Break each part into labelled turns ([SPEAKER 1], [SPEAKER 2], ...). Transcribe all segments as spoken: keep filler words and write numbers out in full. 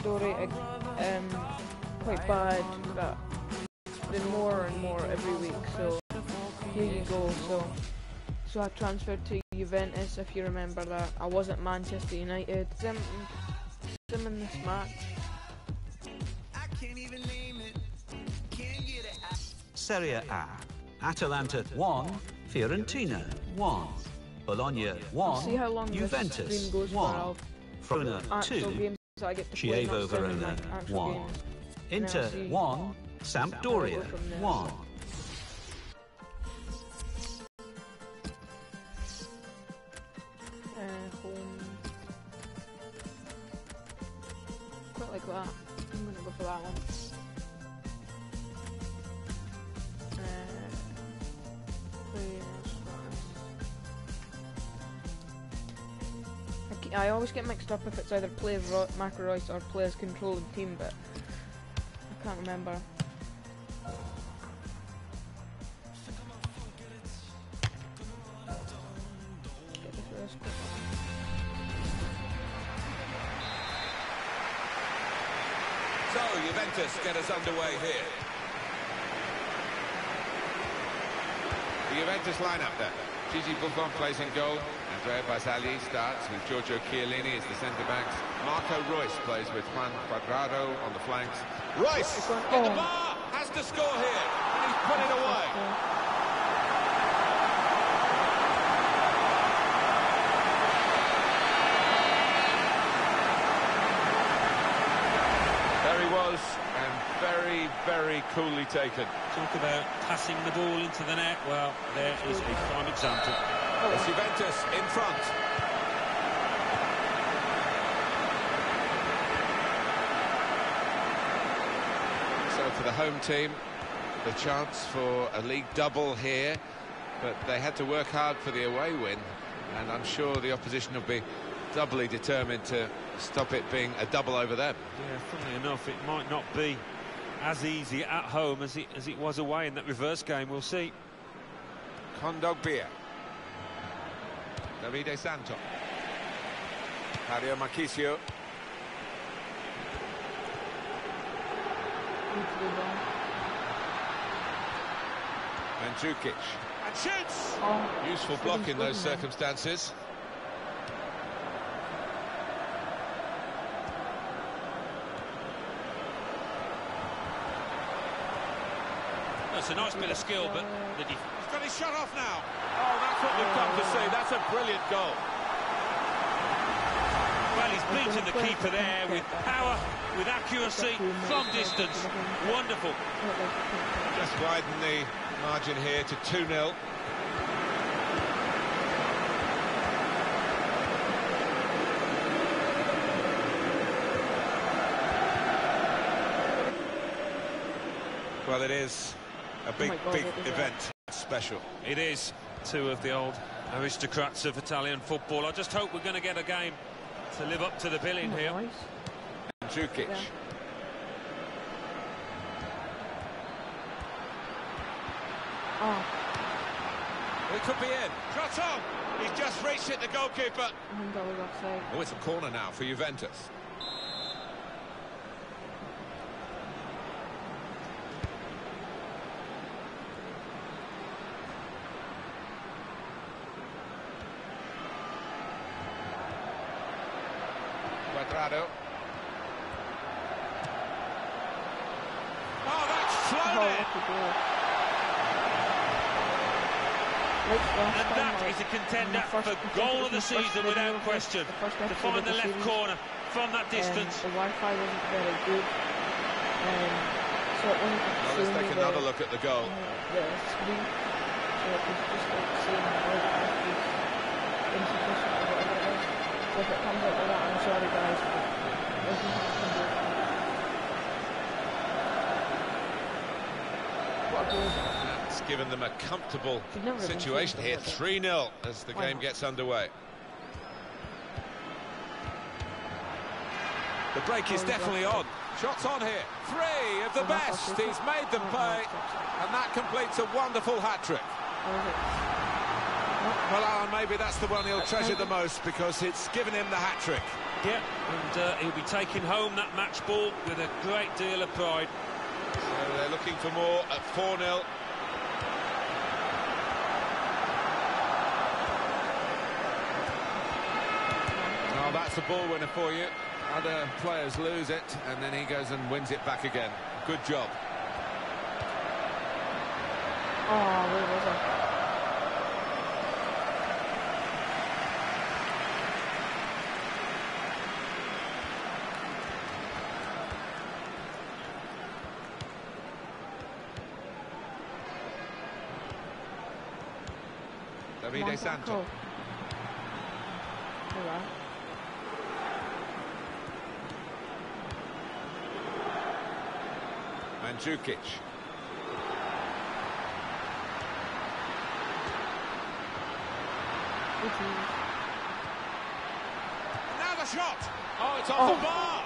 [SPEAKER 1] story, um, quite bad, but been more and more every week, so here you go. So so I transferred to Juventus, if you remember that. I was at Manchester United. Them, them in this match.
[SPEAKER 2] Serie A. Atalanta one, Fiorentina one, Bologna one,
[SPEAKER 1] See how long
[SPEAKER 2] Juventus
[SPEAKER 1] this stream goes
[SPEAKER 2] one,
[SPEAKER 1] for.
[SPEAKER 2] Verona two,
[SPEAKER 1] games that I get to play,
[SPEAKER 2] Chievo
[SPEAKER 1] not streaming
[SPEAKER 2] Verona
[SPEAKER 1] my actual
[SPEAKER 2] one,
[SPEAKER 1] games.
[SPEAKER 2] Inter
[SPEAKER 1] see
[SPEAKER 2] one, Sampdoria
[SPEAKER 1] from there.
[SPEAKER 2] one.
[SPEAKER 1] Uh, home. Quite like that. I'm gonna go for that one. Uh, players. I, ke- I always get mixed up if it's either players Ro- Marco Reus or players controlling team, but I can't remember. Get this first quick.
[SPEAKER 3] So, Juventus get us underway here. The Juventus lineup there. Gigi Buffon plays in goal. Andrea Barzagli starts with Giorgio Chiellini as the centre-backs. Marco Reus plays with Juan Cuadrado on the flanks. Reus at the bar! Has to score here, and he's put it away. There he was, and very, very coolly taken.
[SPEAKER 4] Talk about passing the ball into the net. Well, there is a prime example.
[SPEAKER 3] It's Juventus in front. So for the home team, the chance for a league double here, but they had to work hard for the away win, and I'm sure the opposition will be doubly determined to stop it being a double over them.
[SPEAKER 4] Yeah, funnily enough, it might not be as easy at home as it as it was away in that reverse game. We'll see.
[SPEAKER 3] Kondogbia. Davide Santo. Mario Marchisio. Mandzukic. And shoots!
[SPEAKER 1] Oh,
[SPEAKER 3] Useful block in those circumstances.
[SPEAKER 4] That's a nice bit of skill, but the def
[SPEAKER 3] He's got his shot off now. Oh, that's what we've come to see. That's a brilliant goal.
[SPEAKER 4] well, he's beaten the keeper there with power, with accuracy, from distance. Wonderful.
[SPEAKER 3] Just widen the margin here to two nil. Well, it is a big,
[SPEAKER 1] Oh God,
[SPEAKER 3] big
[SPEAKER 1] it is,
[SPEAKER 3] event. Special.
[SPEAKER 4] It is two of the old aristocrats of Italian football. I just hope we're going to get a game to live up to the billing here.
[SPEAKER 1] Nice.
[SPEAKER 3] Mandzukic.
[SPEAKER 1] Yeah. Oh,
[SPEAKER 3] Well, it could be in. Shot on! He's just reached it, the goalkeeper.
[SPEAKER 1] I think that was offside.
[SPEAKER 3] Oh, it's a corner now for Juventus. Cuadrado. Oh, that's flown
[SPEAKER 1] Oh,
[SPEAKER 3] in!
[SPEAKER 1] lucky goal. Like last
[SPEAKER 4] And
[SPEAKER 1] time,
[SPEAKER 4] that
[SPEAKER 1] like,
[SPEAKER 4] is a
[SPEAKER 1] in
[SPEAKER 4] contender
[SPEAKER 1] the first-
[SPEAKER 4] for
[SPEAKER 1] I think
[SPEAKER 4] goal
[SPEAKER 1] it
[SPEAKER 4] of the
[SPEAKER 1] was first
[SPEAKER 4] season
[SPEAKER 1] video
[SPEAKER 4] without
[SPEAKER 1] of
[SPEAKER 4] question.
[SPEAKER 1] the first
[SPEAKER 4] To
[SPEAKER 1] episode
[SPEAKER 4] find
[SPEAKER 1] of
[SPEAKER 4] the left
[SPEAKER 1] series.
[SPEAKER 4] corner from that
[SPEAKER 1] Um,
[SPEAKER 4] distance.
[SPEAKER 1] the Wi-Fi wasn't very good. Um, so it wasn't
[SPEAKER 3] Well, let's
[SPEAKER 1] showing
[SPEAKER 3] take
[SPEAKER 1] me
[SPEAKER 3] another
[SPEAKER 1] the,
[SPEAKER 3] look at the goal.
[SPEAKER 1] uh, the screen. So it was just like saying like this is insufficient or whatever it is. So if it comes out like that, I'm sorry guys. But there's nothing I can do. What a goal.
[SPEAKER 3] That's given them a comfortable
[SPEAKER 1] Should never have been
[SPEAKER 3] situation
[SPEAKER 1] shot,
[SPEAKER 3] here.
[SPEAKER 1] was it?
[SPEAKER 3] three nil as the
[SPEAKER 1] Why
[SPEAKER 3] game
[SPEAKER 1] not?
[SPEAKER 3] gets underway. The break is
[SPEAKER 1] Oh,
[SPEAKER 3] definitely
[SPEAKER 1] that's
[SPEAKER 3] on. Shots on here. Three of the
[SPEAKER 1] Oh, that's
[SPEAKER 3] best.
[SPEAKER 1] okay.
[SPEAKER 3] He's made them
[SPEAKER 1] Oh,
[SPEAKER 3] pay.
[SPEAKER 1] no, stop, stop.
[SPEAKER 3] And that completes a wonderful hat-trick.
[SPEAKER 1] That was it.
[SPEAKER 3] Well, Alan, maybe that's the one he'll treasure the most because it's given him the hat-trick.
[SPEAKER 4] Yeah, and uh, he'll be taking home that match ball with a great deal of pride.
[SPEAKER 3] So they're looking for more at four nil. Oh, that's a ball winner for you. Other players lose it, and then he goes and wins it back again. Good job.
[SPEAKER 1] Oh, where was I?
[SPEAKER 3] Davide Sancho.
[SPEAKER 1] Hello.
[SPEAKER 3] Mandzukic. Now the shot. Oh, it's off
[SPEAKER 1] Oh.
[SPEAKER 3] the bar.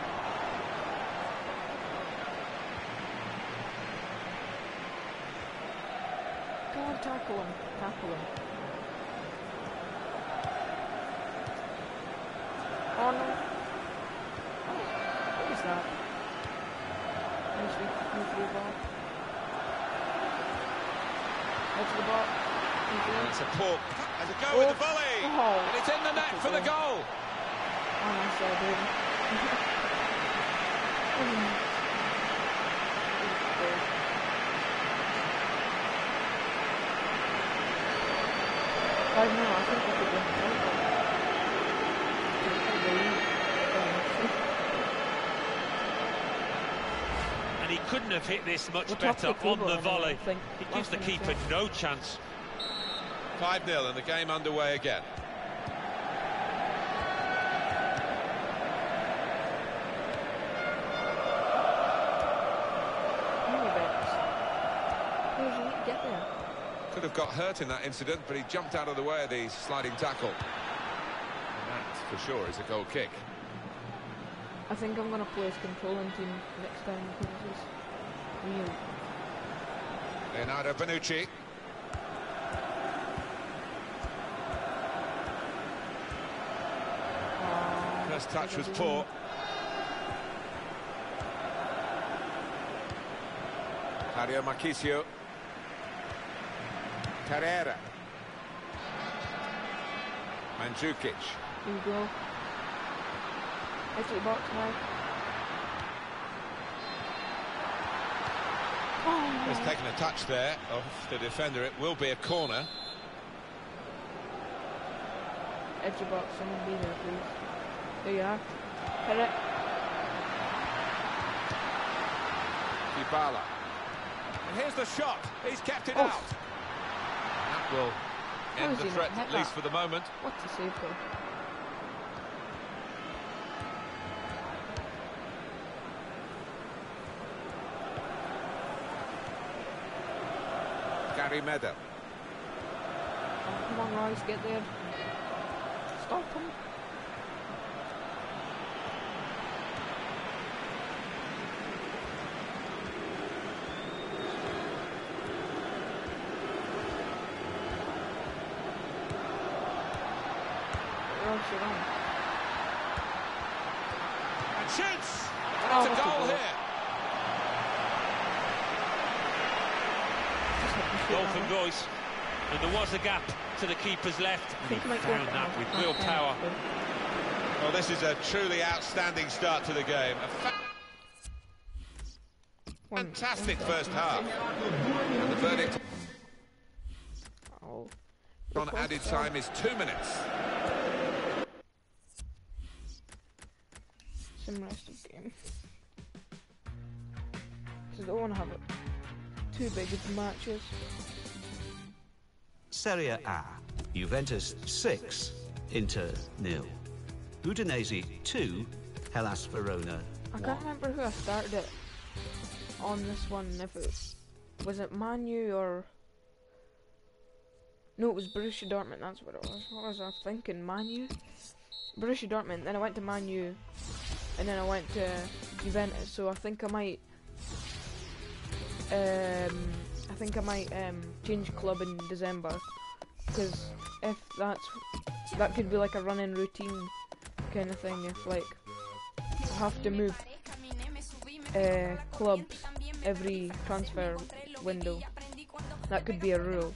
[SPEAKER 1] Go on, tackle him. Tackle him. Oh no. What is that? Nice free, nice free ball. Edge of the bar.
[SPEAKER 3] It's a poor. Has a go
[SPEAKER 1] Oh.
[SPEAKER 3] with the volley.
[SPEAKER 1] Oh.
[SPEAKER 3] And it's in the net for the goal.
[SPEAKER 1] Oh, nice there, baby. Five now, I think we could win.
[SPEAKER 4] And he couldn't have hit this much
[SPEAKER 1] We'll
[SPEAKER 4] better
[SPEAKER 1] top the
[SPEAKER 4] on
[SPEAKER 1] table
[SPEAKER 4] the
[SPEAKER 1] anyway,
[SPEAKER 4] volley.
[SPEAKER 1] I think.
[SPEAKER 4] He gives
[SPEAKER 1] Last
[SPEAKER 4] the
[SPEAKER 1] minute,
[SPEAKER 4] keeper
[SPEAKER 1] yeah.
[SPEAKER 4] no chance.
[SPEAKER 3] five nil and the game underway again.
[SPEAKER 1] Get there.
[SPEAKER 3] Could have got hurt in that incident, but he jumped out of the way of the sliding tackle. And that, for sure, is a goal kick.
[SPEAKER 1] I think I'm gonna play as controlling team next time because it's real.
[SPEAKER 3] Leonardo Bonucci.
[SPEAKER 1] Oh,
[SPEAKER 3] First touch was
[SPEAKER 1] I
[SPEAKER 3] poor. Mario Marchisio. Carrera. Mandzukic.
[SPEAKER 1] Here you go. Into the box now. Oh,
[SPEAKER 3] He's taken a touch there off the defender. It will be a corner.
[SPEAKER 1] edge of box, someone be there, please. There you are. Hit it.
[SPEAKER 3] Dybala. And here's the shot. He's kept it
[SPEAKER 1] Oh.
[SPEAKER 3] out. That will
[SPEAKER 1] How
[SPEAKER 3] end
[SPEAKER 1] has
[SPEAKER 3] the
[SPEAKER 1] he not
[SPEAKER 3] threat,
[SPEAKER 1] hit
[SPEAKER 3] at least
[SPEAKER 1] that?
[SPEAKER 3] for the moment.
[SPEAKER 1] What's the save though?
[SPEAKER 3] Gary Medel.
[SPEAKER 1] Oh, come on, Rice, get there. Stop him. Rice, you're on.
[SPEAKER 3] And shoots! And
[SPEAKER 1] Oh,
[SPEAKER 3] it's a
[SPEAKER 1] that's a
[SPEAKER 3] goal
[SPEAKER 1] goal.
[SPEAKER 3] here.
[SPEAKER 1] Just let me shoot
[SPEAKER 4] Goal
[SPEAKER 1] that
[SPEAKER 4] from
[SPEAKER 1] one.
[SPEAKER 4] Royce. And there was a gap to the keeper's left.
[SPEAKER 1] I
[SPEAKER 4] And
[SPEAKER 1] think
[SPEAKER 4] he
[SPEAKER 1] he might go
[SPEAKER 4] found
[SPEAKER 1] for
[SPEAKER 4] that
[SPEAKER 1] it.
[SPEAKER 4] with
[SPEAKER 1] Oh,
[SPEAKER 4] real
[SPEAKER 1] yeah,
[SPEAKER 4] power.
[SPEAKER 1] good.
[SPEAKER 3] Well, this is a truly outstanding start to the game. A fa-
[SPEAKER 1] One-
[SPEAKER 3] fantastic
[SPEAKER 1] one
[SPEAKER 3] first
[SPEAKER 1] second.
[SPEAKER 3] half. And the verdict
[SPEAKER 1] Oh.
[SPEAKER 3] on added time is two minutes.
[SPEAKER 1] Some rest of game. Because I don't want to have it too big of matches.
[SPEAKER 2] Serie A. Juventus six, Inter nil. Udinese two, Hellas Verona
[SPEAKER 1] I can't
[SPEAKER 2] one.
[SPEAKER 1] remember who I started it on this one. If it was it Man U or no, it was Borussia Dortmund. That's what it was. What was I thinking? Man U, Borussia Dortmund. Then I went to Man U, and then I went to Juventus. So I think I might, um, I think I might um change club in December because if that's that could be like a running routine kind of thing. If like I have to move uh, clubs every transfer window, that could be a rule.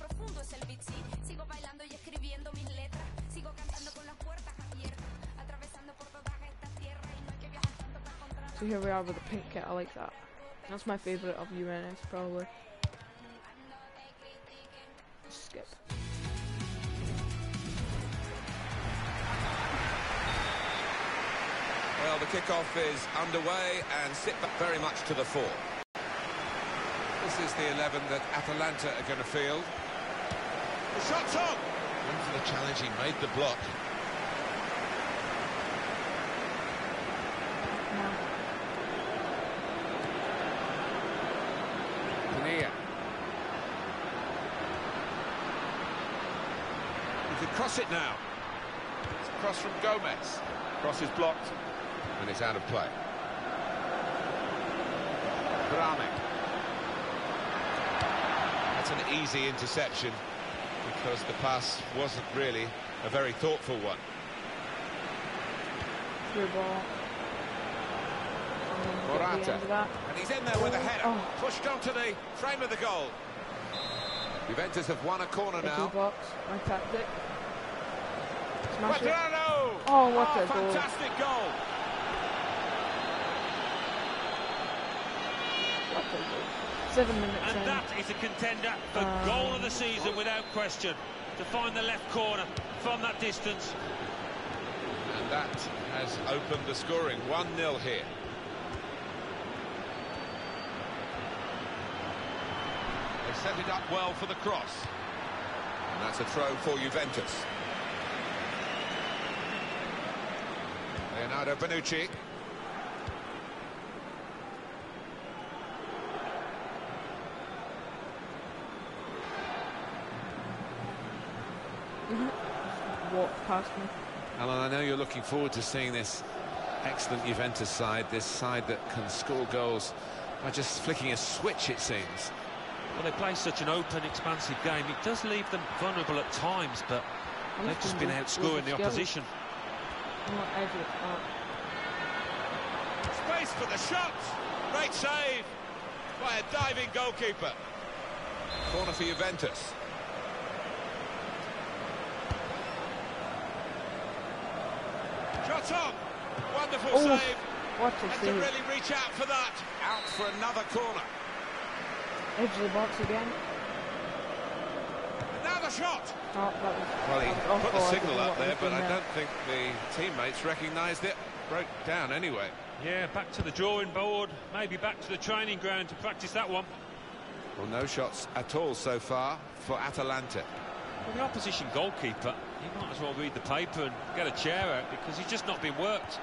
[SPEAKER 1] So here we are with the pink kit. I like that. That's my favourite of U N S probably. Skip.
[SPEAKER 3] Well, the kickoff is underway and sit back very much to the fore. This is the eleven that Atalanta are going to field. The shot's on! Went for the challenge, he made the block. Pania. He could cross it now. It's a cross from Gomez. Cross is blocked. And it's out of play. Brahmek. That's an easy interception because the pass wasn't really a very thoughtful one.
[SPEAKER 1] Through ball.
[SPEAKER 3] Morata. And he's in there with a header.
[SPEAKER 1] Oh.
[SPEAKER 3] Pushed onto the frame of the goal. Juventus have won a corner now.
[SPEAKER 1] Box. My tactic. Smash it.
[SPEAKER 3] Quadrado!
[SPEAKER 1] Oh, what
[SPEAKER 3] oh,
[SPEAKER 1] a goal.
[SPEAKER 3] Fantastic goal.
[SPEAKER 1] What a goal. Seven minutes
[SPEAKER 4] And
[SPEAKER 1] in.
[SPEAKER 4] that is a contender for
[SPEAKER 1] Um,
[SPEAKER 4] goal of the season without question. To find the left corner from that distance.
[SPEAKER 3] And that has opened the scoring. one nil here. They set it up well for the cross. And that's a throw for Juventus. Leonardo Bonucci.
[SPEAKER 1] Walk past me.
[SPEAKER 3] Alan, I know you're looking forward to seeing this excellent Juventus side, this side that can score goals by just flicking a switch, it seems.
[SPEAKER 4] Well, they play such an open, expansive game. It does leave them vulnerable at times, but they've just been outscoring the opposition.
[SPEAKER 3] Space for the shot. Great save by a diving goalkeeper. Corner for Juventus. Shot on. Wonderful
[SPEAKER 1] Oh,
[SPEAKER 3] save.
[SPEAKER 1] what a
[SPEAKER 3] Had to
[SPEAKER 1] save.
[SPEAKER 3] really reach out for that. Out for another corner.
[SPEAKER 1] Edge of the box again.
[SPEAKER 3] Another shot.
[SPEAKER 1] Oh, that was,
[SPEAKER 3] Well, he
[SPEAKER 1] that was
[SPEAKER 3] put the
[SPEAKER 1] awful. I
[SPEAKER 3] signal
[SPEAKER 1] don't know
[SPEAKER 3] up
[SPEAKER 1] what
[SPEAKER 3] there,
[SPEAKER 1] was
[SPEAKER 3] but
[SPEAKER 1] doing
[SPEAKER 3] I
[SPEAKER 1] there.
[SPEAKER 3] don't think the teammates recognised it. Broke down anyway.
[SPEAKER 4] Yeah, back to the drawing board. Maybe back to the training ground to practice that one.
[SPEAKER 3] Well, no shots at all so far for Atalanta.
[SPEAKER 4] Well, the opposition goalkeeper, he might as well read the paper and get a chair out because he's just not been worked.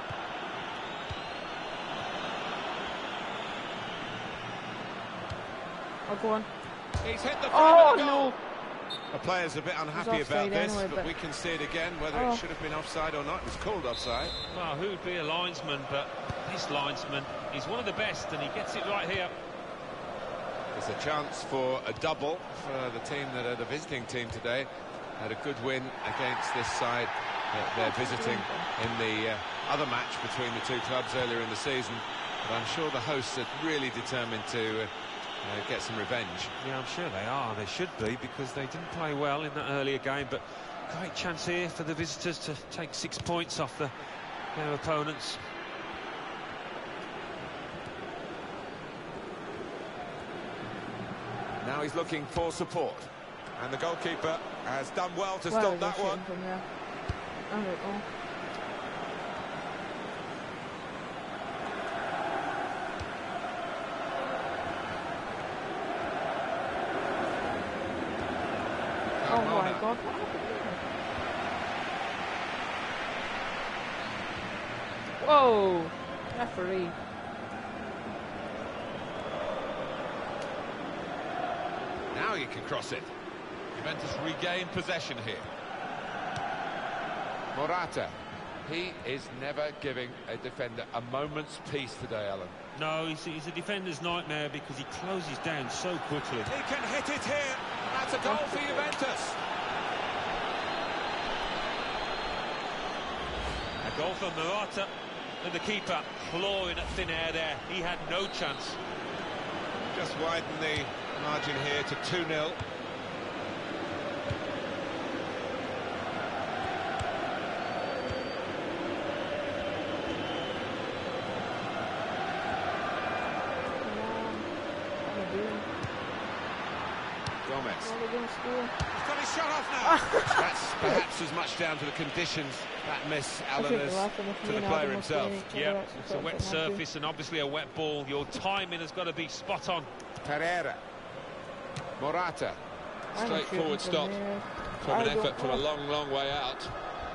[SPEAKER 1] I'll go on.
[SPEAKER 3] He's hit the frame
[SPEAKER 1] Oh,
[SPEAKER 3] of the goal.
[SPEAKER 1] no.
[SPEAKER 3] The player's a bit unhappy
[SPEAKER 1] offside
[SPEAKER 3] about this,
[SPEAKER 1] anyway,
[SPEAKER 3] but
[SPEAKER 1] but-
[SPEAKER 3] we can see it again, whether
[SPEAKER 1] Oh.
[SPEAKER 3] it should have been offside or not. It was called offside.
[SPEAKER 4] Well, who'd be a linesman, but this linesman, he's one of the best and he gets it right here.
[SPEAKER 3] There's a chance for a double for the team that are the visiting team today. Had a good win against this side that they're visiting in the uh, other match between the two clubs earlier in the season. But I'm sure the hosts are really determined to uh, uh, get some revenge.
[SPEAKER 4] Yeah, I'm sure they are. They should be because they didn't play well in that earlier game. But great chance here for the visitors to take six points off the, their opponents.
[SPEAKER 3] Now he's looking for support. And the goalkeeper has done well to
[SPEAKER 1] Wow,
[SPEAKER 3] stop
[SPEAKER 1] they're
[SPEAKER 3] that one.
[SPEAKER 1] shooting from there. I don't know. Oh my
[SPEAKER 3] Carmona.
[SPEAKER 1] god, what happened there? Whoa! Referee.
[SPEAKER 3] Now you can cross it. Juventus regain possession here. Morata. He is never giving a defender a moment's peace today, Alan.
[SPEAKER 4] No, he's, he's a defender's nightmare because he closes down so quickly.
[SPEAKER 3] He can hit it here. That's a goal for Juventus.
[SPEAKER 4] Goal for Morata, and the keeper clawing at thin air there. He had no chance.
[SPEAKER 3] Just widen the margin here to two nil. Gomez. He's got his shot off now. That's perhaps as much down to the conditions, that miss, Alan, as to the player himself.
[SPEAKER 4] Yep, it's a wet surface and obviously a wet ball. Your timing has got to be spot on.
[SPEAKER 3] Pereira. Morata. Straightforward stop from an effort from a long, long way out.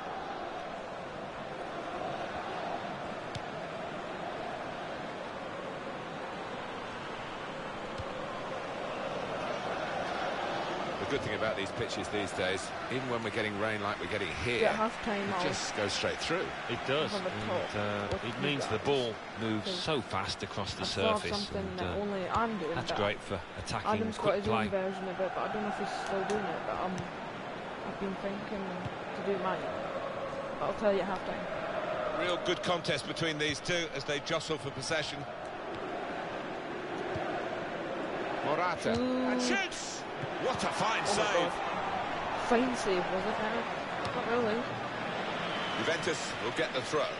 [SPEAKER 3] The good thing about these pitches these days, even when we're getting rain like we're getting here,
[SPEAKER 1] yeah, half time
[SPEAKER 3] it just goes straight through.
[SPEAKER 4] It does. And, uh, it means the ball moves so fast across the surface.
[SPEAKER 1] Something
[SPEAKER 4] and,
[SPEAKER 1] that
[SPEAKER 4] uh,
[SPEAKER 1] only I'm doing.
[SPEAKER 4] that's great for attacking
[SPEAKER 1] Adam's
[SPEAKER 4] quick
[SPEAKER 1] got his
[SPEAKER 4] play.
[SPEAKER 1] own version of it, but I don't know if he's still doing it. But um, I've been thinking to do mine. But I'll tell you at half time.
[SPEAKER 3] Real good contest between these two as they jostle for possession. Morata.
[SPEAKER 1] Ooh.
[SPEAKER 3] And shoots! What a fine
[SPEAKER 1] Oh
[SPEAKER 3] save!
[SPEAKER 1] Fine save, was it, Harry? Not really.
[SPEAKER 3] Juventus will get the throw.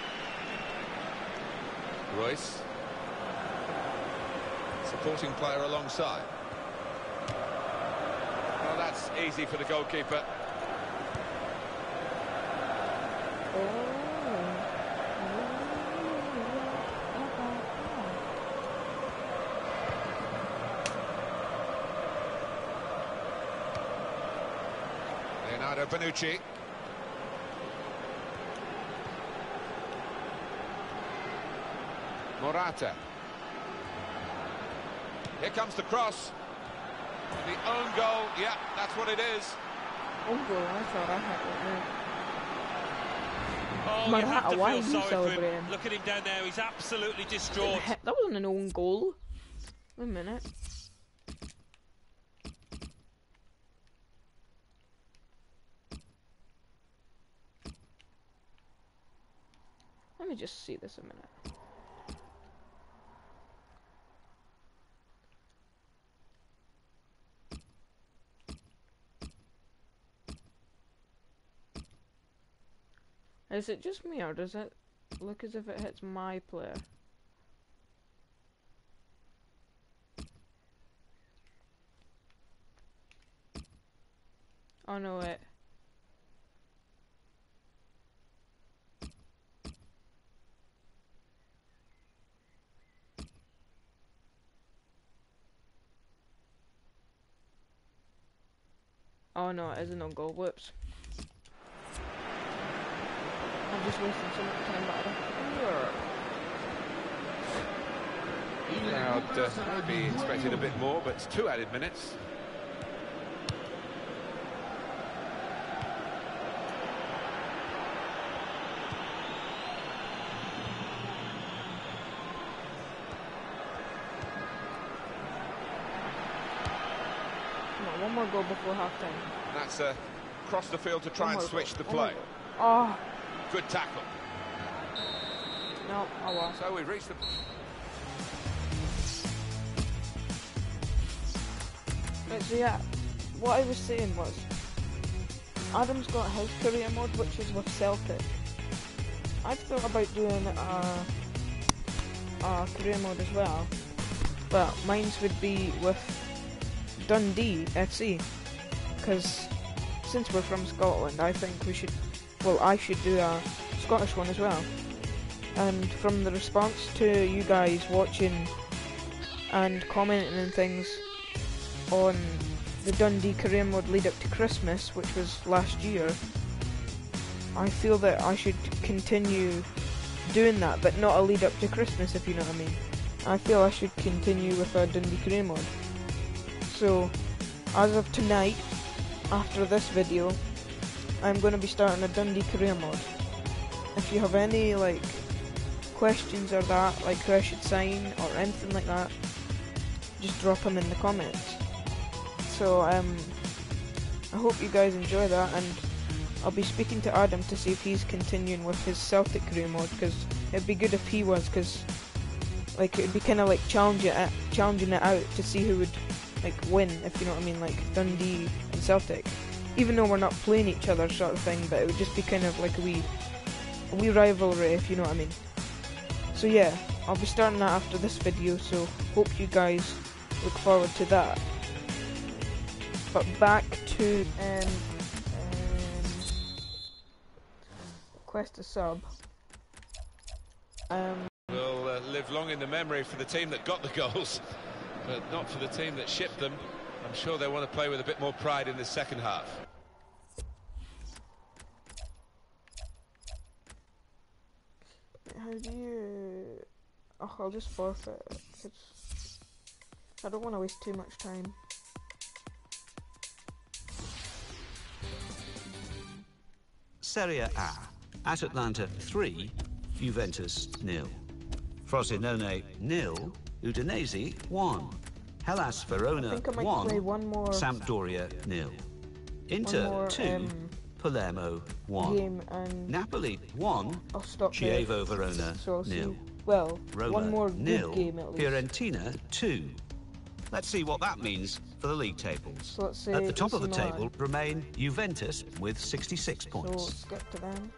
[SPEAKER 3] Royce. Supporting player alongside. Well, that's easy for the goalkeeper.
[SPEAKER 1] Oh.
[SPEAKER 3] Leonardo Bonucci. Morata. Here comes the cross. The own goal. Yeah, that's what it is.
[SPEAKER 1] Oh, goal, I thought I had it.
[SPEAKER 4] Oh,
[SPEAKER 1] Morata,
[SPEAKER 4] you have to
[SPEAKER 1] why
[SPEAKER 4] feel
[SPEAKER 1] are you
[SPEAKER 4] sorry for
[SPEAKER 1] celebrating?
[SPEAKER 4] him. Look at him down there. He's absolutely distraught.
[SPEAKER 1] That wasn't an own goal. Wait a minute. Let me just see this a minute. Is it just me, or does it look as if it hits my player? Oh no, wait. Oh no, it isn't on goal. Whoops. I'm just wasting so much time, but I don't.
[SPEAKER 3] Crowd uh, maybe expected a bit more, but it's two added minutes.
[SPEAKER 1] One more goal before half time.
[SPEAKER 3] That's uh, across the field to try and switch the play.
[SPEAKER 1] Oh.
[SPEAKER 3] Good tackle.
[SPEAKER 1] No, oh well.
[SPEAKER 3] So we've reached the...
[SPEAKER 1] Right, so yeah, what I was saying was, Adam's got his career mode, which is with Celtic. I've thought about doing a, a career mode as well, but mine's would be with Dundee F C, because since we're from Scotland, I think we should, well, I should do a Scottish one as well. And from the response to you guys watching and commenting and things on the Dundee career mode lead up to Christmas, which was last year, I feel that I should continue doing that, but not a lead up to Christmas, if you know what I mean. I feel I should continue with a Dundee career mode. So, as of tonight, after this video, I'm going to be starting a Dundee career mode. If you have any, like, questions or that, like who I should sign or anything like that, just drop them in the comments. So, um, I hope you guys enjoy that, and I'll be speaking to Adam to see if he's continuing with his Celtic career mode, because it'd be good if he was, because like it'd be kind of like challenging it, challenging it out to see who would like win, if you know what I mean, like Dundee and Celtic. Even though we're not playing each other, sort of thing, but it would just be kind of like a wee, a wee rivalry, if you know what I mean. So yeah, I'll be starting that after this video, so hope you guys look forward to that. But back to um, um Quest a sub. Um,
[SPEAKER 3] will uh, live long in the memory for the team that got the goals, but not for the team that shipped them. I'm sure they want to play with a bit more pride in the second half.
[SPEAKER 1] How do you... Oh, I'll just forfeit it, because I don't want to waste too much time.
[SPEAKER 2] Serie A. At Atlanta three, Juventus nil. Frosinone nil, Udinese one. Hellas Verona one,
[SPEAKER 1] one more
[SPEAKER 2] Sampdoria nil. Inter two, um, Palermo one.
[SPEAKER 1] Game and
[SPEAKER 2] Napoli one, Chievo Verona
[SPEAKER 1] so
[SPEAKER 2] nil.
[SPEAKER 1] Well,
[SPEAKER 2] Roma
[SPEAKER 1] one more
[SPEAKER 2] nil,
[SPEAKER 1] good game at least.
[SPEAKER 2] Fiorentina two. Let's see what that means for the league tables.
[SPEAKER 1] So let's say
[SPEAKER 2] at the top of the
[SPEAKER 1] Milan.
[SPEAKER 2] table remain Juventus with sixty-six points.
[SPEAKER 1] So skip to them.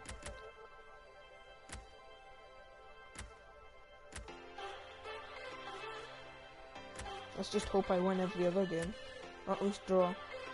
[SPEAKER 1] Let's just hope I win every other game, or at least draw.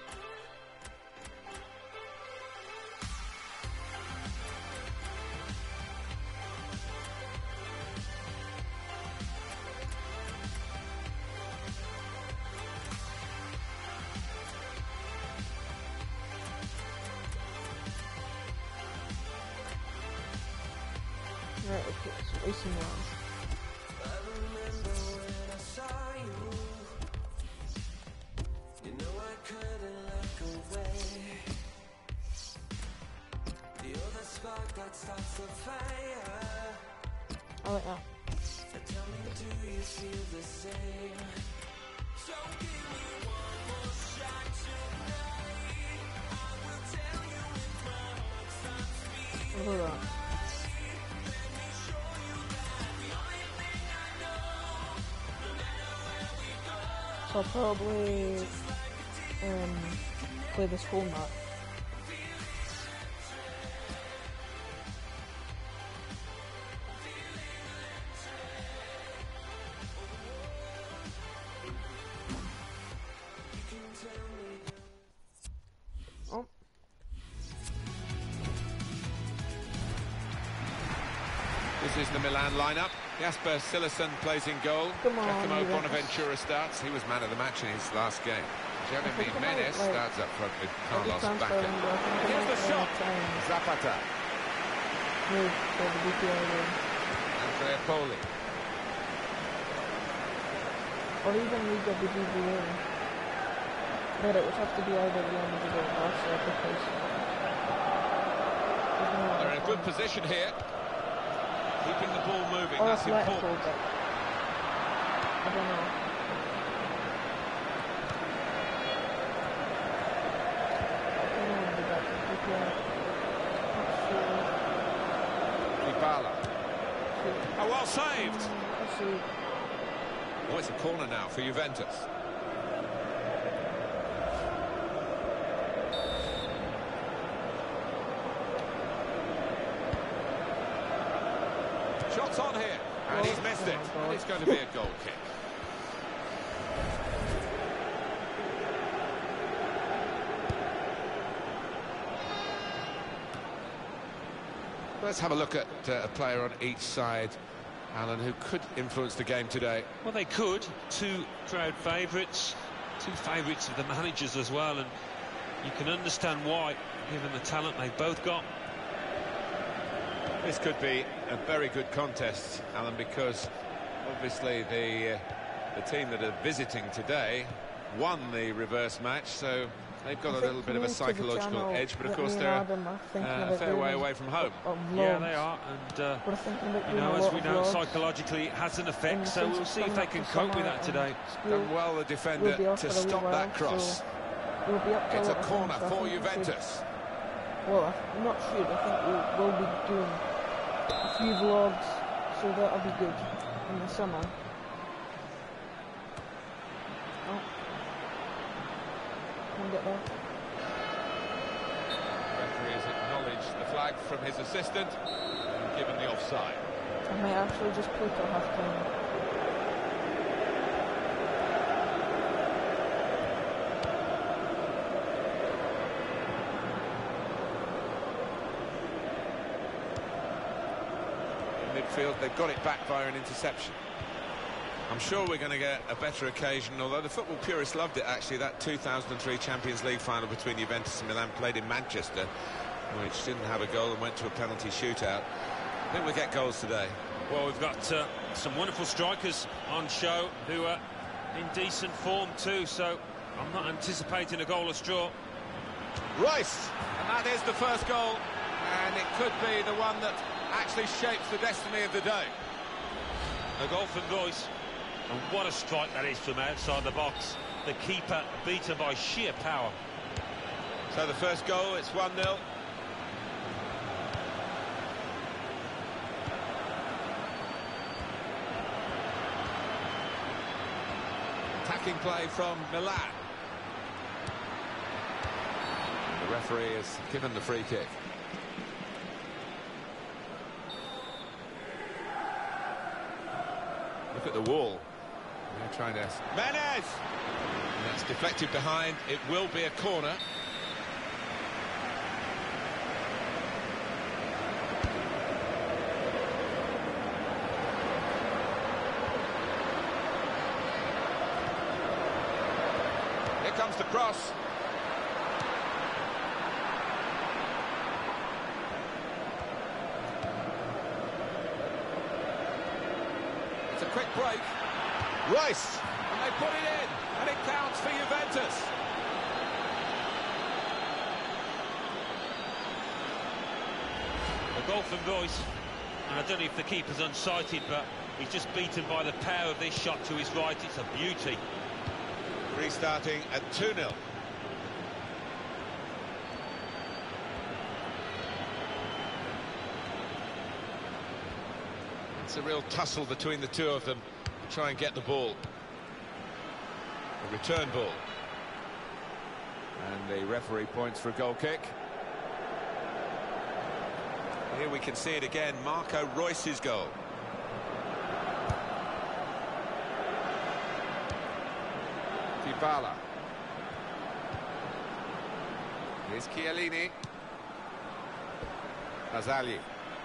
[SPEAKER 1] Right, okay, so A C Milan. I like that. Hold on. So I'll probably um, play this whole map. Oh.
[SPEAKER 3] This is the Milan lineup. Jasper Cillessen plays in goal.
[SPEAKER 1] Come on,
[SPEAKER 3] Giacomo
[SPEAKER 1] Juventus.
[SPEAKER 3] Bonaventura starts. He was man of the match in his last game. Jeremy
[SPEAKER 1] I think I might,
[SPEAKER 3] Menez
[SPEAKER 1] like,
[SPEAKER 3] starts up front with
[SPEAKER 1] I'll be
[SPEAKER 3] Carlos
[SPEAKER 1] transferring,
[SPEAKER 3] Bacca.
[SPEAKER 1] but I think I
[SPEAKER 3] Here's the
[SPEAKER 1] might,
[SPEAKER 3] shot.
[SPEAKER 1] uh, try and
[SPEAKER 3] Zapata.
[SPEAKER 1] move for the B P L game.
[SPEAKER 3] Andrea Poli.
[SPEAKER 1] Or even Liga B B V A. But it would have to be either Real Madrid or Barca, because there's no
[SPEAKER 3] They're in a
[SPEAKER 1] other
[SPEAKER 3] good
[SPEAKER 1] one.
[SPEAKER 3] position here. Keeping the ball moving,
[SPEAKER 1] Or
[SPEAKER 3] that's
[SPEAKER 1] Atletico,
[SPEAKER 3] important.
[SPEAKER 1] but I don't know. I don't want to do that for B P L.
[SPEAKER 3] Dybala.
[SPEAKER 1] Let's see.
[SPEAKER 3] Oh, well saved.
[SPEAKER 1] Let's see.
[SPEAKER 3] Oh, it's a corner now for Juventus. Shots on here, and he's missed it. And it's going to be a goal kick. Let's have a look at uh, a player on each side, Alan, who could influence the game today.
[SPEAKER 4] Well, they could. Two crowd favourites, two favourites of the managers as well, and you can understand why, given the talent they've both got.
[SPEAKER 3] This could be a very good contest, Alan, because obviously the uh, the team that are visiting today won the reverse match, so they've got
[SPEAKER 1] I
[SPEAKER 3] a
[SPEAKER 1] think
[SPEAKER 3] little bit of a
[SPEAKER 1] coming to the
[SPEAKER 3] psychological
[SPEAKER 1] channel
[SPEAKER 3] edge, but of
[SPEAKER 1] that
[SPEAKER 3] course
[SPEAKER 1] me and
[SPEAKER 3] they're
[SPEAKER 1] Adam are thinking
[SPEAKER 3] uh, a
[SPEAKER 1] about
[SPEAKER 3] fair
[SPEAKER 1] doing
[SPEAKER 3] way
[SPEAKER 1] is
[SPEAKER 3] away from home.
[SPEAKER 1] of
[SPEAKER 4] Yeah,
[SPEAKER 1] vlogs.
[SPEAKER 4] they are, and uh,
[SPEAKER 1] We're thinking about
[SPEAKER 4] you
[SPEAKER 1] doing
[SPEAKER 4] know,
[SPEAKER 1] a
[SPEAKER 4] as
[SPEAKER 1] lot
[SPEAKER 4] we
[SPEAKER 1] of
[SPEAKER 4] know,
[SPEAKER 1] vlogs.
[SPEAKER 4] psychologically it has an effect,
[SPEAKER 1] And
[SPEAKER 4] so
[SPEAKER 1] since
[SPEAKER 4] we'll
[SPEAKER 1] it's
[SPEAKER 4] see if
[SPEAKER 1] coming
[SPEAKER 4] they
[SPEAKER 1] up
[SPEAKER 4] can
[SPEAKER 1] to
[SPEAKER 4] cope with
[SPEAKER 1] summer
[SPEAKER 4] that
[SPEAKER 1] and
[SPEAKER 4] today.
[SPEAKER 1] school
[SPEAKER 3] Done well, the
[SPEAKER 1] will
[SPEAKER 3] defender,
[SPEAKER 1] be off
[SPEAKER 3] to
[SPEAKER 1] for a wee
[SPEAKER 3] stop
[SPEAKER 1] while,
[SPEAKER 3] that cross.
[SPEAKER 1] so we'll be up to a
[SPEAKER 3] It's a
[SPEAKER 1] lot of
[SPEAKER 3] corner
[SPEAKER 1] things, so I
[SPEAKER 3] for
[SPEAKER 1] think we should
[SPEAKER 3] Juventus.
[SPEAKER 1] well, I'm not sure. I think we'll, we'll be doing a few vlogs, so that'll be good in the summer. Oh, can get that.
[SPEAKER 3] Referee has acknowledged the flag from his assistant and given the offside.
[SPEAKER 1] I might actually just play till half time.
[SPEAKER 3] Midfield, they've got it back via an interception. I'm sure we're going to get a better occasion, although the football purists loved it actually, that two thousand three Champions League final between Juventus and Milan, played in Manchester, which didn't have a goal and went to a penalty shootout. I think we'll get goals today.
[SPEAKER 4] Well, we've got uh, some wonderful strikers on show who are in decent form too, so I'm not anticipating a goalless draw.
[SPEAKER 3] Royce, and that is the first goal, and it could be the one that actually shapes the destiny of the day.
[SPEAKER 4] A goal from Royce, and what a strike that is from outside the box. The keeper beaten by sheer power.
[SPEAKER 3] So the first goal, it's one nil. Attacking play from Milan. The referee has given the free kick. Look at the wall. They're trying to... Menez! And that's deflected behind. It will be a corner. Here comes the cross. It's a quick break. Royce, and they put it in, and it counts for Juventus.
[SPEAKER 4] A goal from Royce, and I don't know if the keeper's unsighted, but he's just beaten by the power of this shot to his right. It's a beauty.
[SPEAKER 3] Restarting at two nil. It's a real tussle between the two of them to try and get the ball. A return ball. And the referee points for a goal kick. Here we can see it again, Marco Reus's goal. Dybala. Here's Chiellini. Barzagli.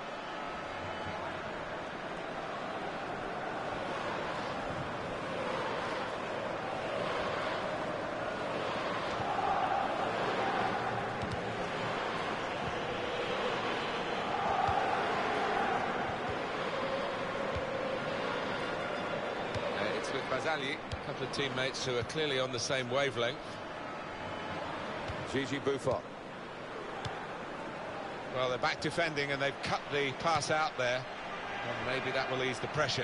[SPEAKER 3] With Barzagli, a couple of teammates who are clearly on the same wavelength. Gigi Buffon. Well, they're back defending and they've cut the pass out there. Well, maybe that will ease the pressure.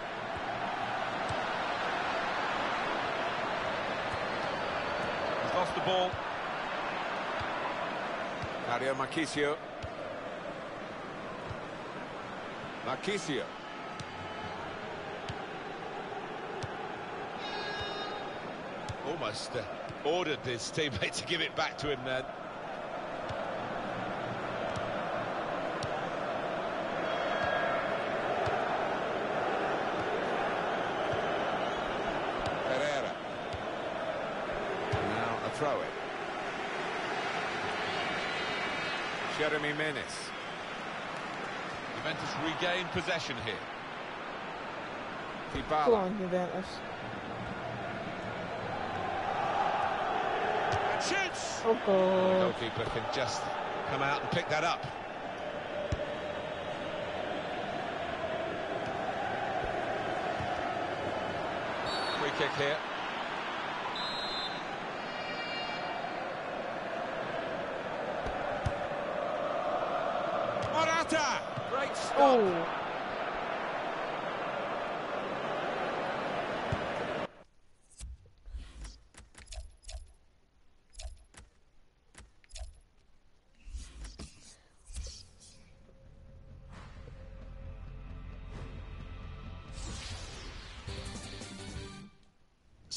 [SPEAKER 3] He's lost the ball. Mario Marchisio. Marchisio. Almost uh, ordered his teammate to give it back to him then. Pereira. Now a throw-in. Jeremy Menez. Juventus regain possession here. Dybala.
[SPEAKER 1] Go on, Juventus.
[SPEAKER 3] Shoots!
[SPEAKER 1] Oh,
[SPEAKER 3] The
[SPEAKER 1] God.
[SPEAKER 3] goalkeeper can just come out and pick that up. Free kick here. Morata! Great stop.
[SPEAKER 1] Oh.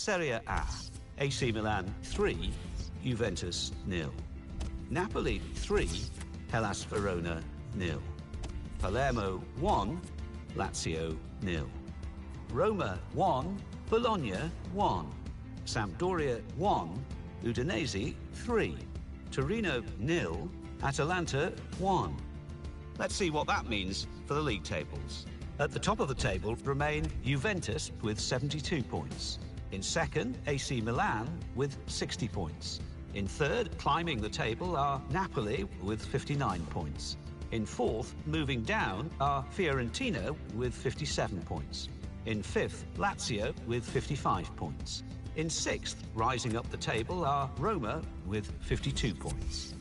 [SPEAKER 2] Serie A, A C Milan three, Juventus nil. Napoli three, Hellas Verona nil. Palermo one, Lazio nil. Roma one, Bologna one. Sampdoria one, Udinese three. Torino nil, Atalanta one. Let's see what that means for the league tables. At the top of the table remain Juventus with seventy-two points. In second, A C Milan with sixty points. In third, climbing the table, are Napoli with fifty-nine points. In fourth, moving down, are Fiorentina with fifty-seven points. In fifth, Lazio with fifty-five points. In sixth, rising up the table, are Roma with fifty-two points.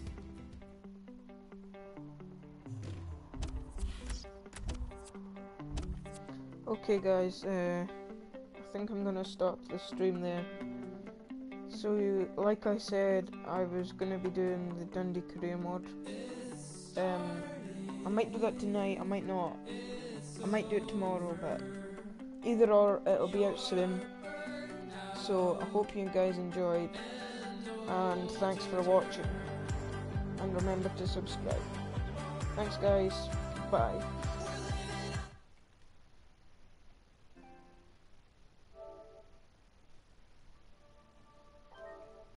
[SPEAKER 1] Okay guys, uh, I think I'm gonna stop the stream there. So, you, like I said, I was gonna be doing the Dundee career mod. Um, I might do that tonight, I might not. I might do it tomorrow, but either or, it'll be out soon. So, I hope you guys enjoyed, and thanks for watching. And remember to subscribe. Thanks guys, bye.